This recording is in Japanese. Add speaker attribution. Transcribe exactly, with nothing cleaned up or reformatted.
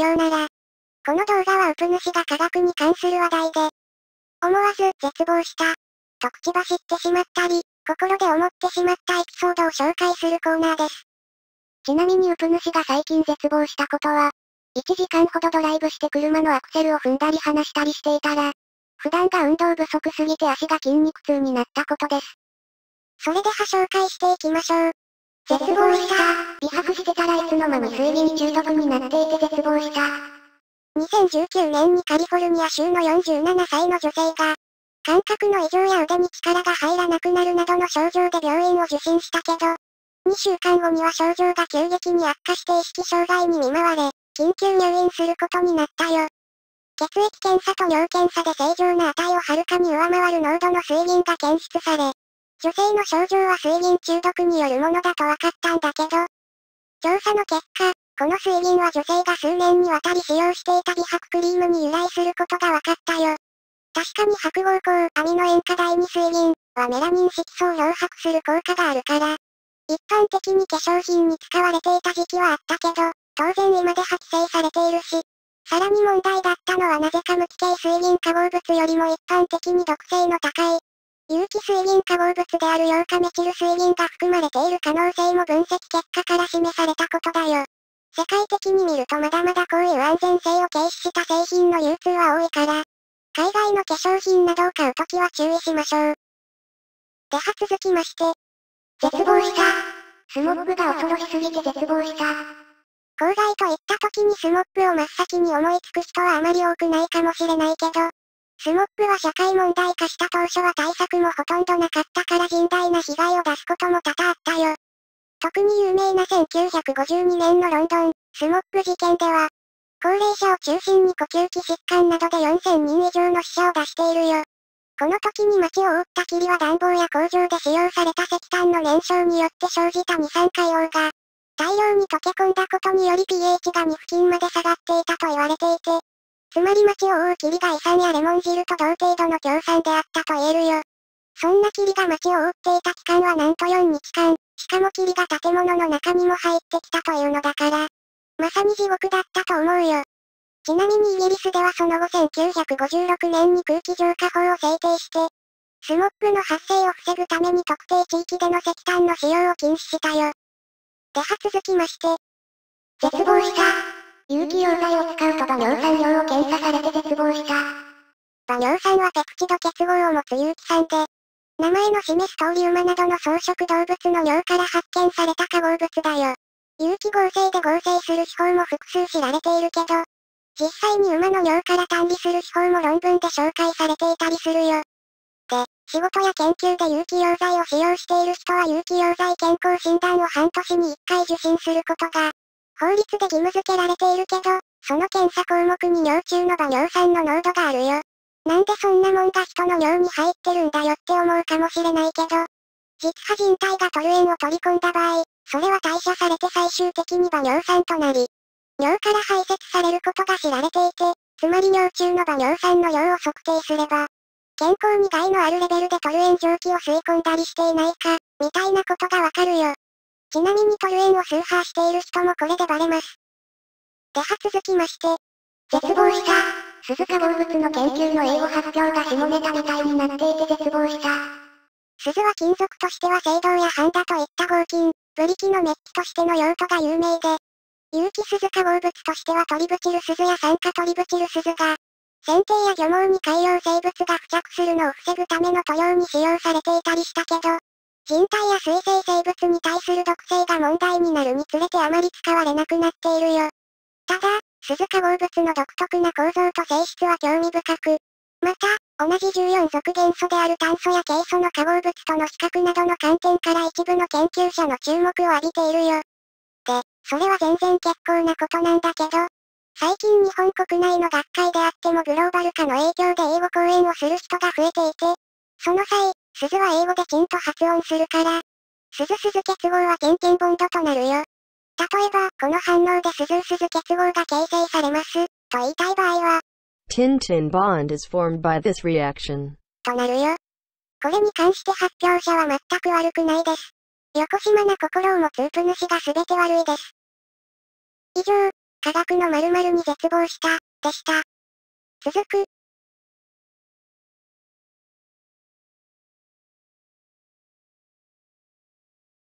Speaker 1: ようなら、この動画はウプ主が科学に関する話題で、思わず絶望した、と口走ってしまったり、心で思ってしまったエピソードを紹介するコーナーです。ちなみにウプ主が最近絶望したことは、いちじかんほどドライブして車のアクセルを踏んだり離したりしていたら、普段が運動不足すぎて足が筋肉痛になったことです。それでは紹介していきましょう。絶望した。美白してたらいつの間に睡眠中毒になっていて絶望した。にせんじゅうきゅうねんにカリフォルニア州のよんじゅうななさいの女性が、感覚の異常や腕に力が入らなくなるなどの症状で病院を受診したけど、にしゅうかんごには症状が急激に悪化して意識障害に見舞われ、緊急入院することになったよ。血液検査と尿検査で正常な値をはるかに上回る濃度の水銀が検出され、女性の症状は水銀中毒によるものだと分かったんだけど、調査の結果、この水銀は女性が数年にわたり使用していた美白クリームに由来することが分かったよ。確かに白合光アミノ塩化第二水銀はメラニン色素を漂白する効果があるから、一般的に化粧品に使われていた時期はあったけど、当然今では規制されているし、さらに問題だったのはなぜか無機系水銀化合物よりも一般的に毒性の高い、有機水銀化合物であるヨウ化メチル水銀が含まれている可能性も分析結果から示されたことだよ。世界的に見るとまだまだこういう安全性を軽視した製品の流通は多いから、海外の化粧品などを買うときは注意しましょう。では続きまして、絶望した。スモッグが恐ろしすぎて絶望した。公害といった時にスモッグを真っ先に思いつく人はあまり多くないかもしれないけど、スモッグは社会問題化した当初は対策もほとんどなかったから甚大な被害を出すことも多々あったよ。特に有名なせんきゅうひゃくごじゅうにねんのロンドン、スモッグ事件では、高齢者を中心に呼吸器疾患などでよんせんにん以上の死者を出しているよ。この時に街を覆った霧は暖房や工場で使用された石炭の燃焼によって生じた二酸化硫黄が、大量に溶け込んだことにより pH がに付近まで下がっていたと言われていて、つまり街を覆う霧が胃酸やレモン汁と同程度の強酸であったと言えるよ。そんな霧が街を覆っていた期間はなんとよっかかん、しかも霧が建物の中にも入ってきたというのだから、まさに地獄だったと思うよ。ちなみにイギリスではその後せんきゅうひゃくごじゅうろくねんに空気浄化法を制定して、スモッグの発生を防ぐために特定地域での石炭の使用を禁止したよ。では続きまして、絶望した。有機溶剤を使うと馬尿酸量を検査されて絶望した。馬尿酸はペプチド結合を持つ有機酸で、名前の示す通り馬などの草食動物の尿から発見された化合物だよ。有機合成で合成する手法も複数知られているけど、実際に馬の尿から単離する手法も論文で紹介されていたりするよ。で、仕事や研究で有機溶剤を使用している人は有機溶剤健康診断を半年にいっかい受診することが、法律で義務付けられているけど、その検査項目に尿中の馬尿酸の濃度があるよ。なんでそんなもんが人の尿に入ってるんだよって思うかもしれないけど、実は人体がトルエンを取り込んだ場合、それは代謝されて最終的に馬尿酸となり、尿から排泄されることが知られていて、つまり尿中の馬尿酸の量を測定すれば、健康に害のあるレベルでトルエン蒸気を吸い込んだりしていないか、みたいなことがわかるよ。ちなみにトルエンを崇拝している人もこれでバレます。では続きまして、絶望した。鈴化合物の研究の英語発表が下ネタみたいになっていて絶望した。鈴は金属としては青銅やハンダといった合金、ブリキのメッキとしての用途が有名で、有機鈴化合物としてはトリブチル鈴や酸化トリブチル鈴が、船艇や漁網に海洋生物が付着するのを防ぐための塗料に使用されていたりしたけど、人体や水生生物に対する毒性が問題になるにつれてあまり使われなくなっているよ。ただ、鈴化合物の独特な構造と性質は興味深く、また、同じじゅうよん族元素である炭素やケイ素の化合物との比較などの観点から一部の研究者の注目を浴びているよ。で、それは全然結構なことなんだけど、最近日本国内の学会であってもグローバル化の影響で英語講演をする人が増えていて、その際、鈴は英語でちんと発音するから、鈴鈴結合はケンケンボンドとなるよ。例えば、この反応で鈴鈴結合が形成されます、と言いたい場合は、
Speaker 2: Tin-tin bond is formed by this reaction.
Speaker 1: となるよ。これに関して発表者は全く悪くないです。よこしまな心を持つウプ主が全て悪いです。以上、科学の〇〇に絶望した、でした。続く、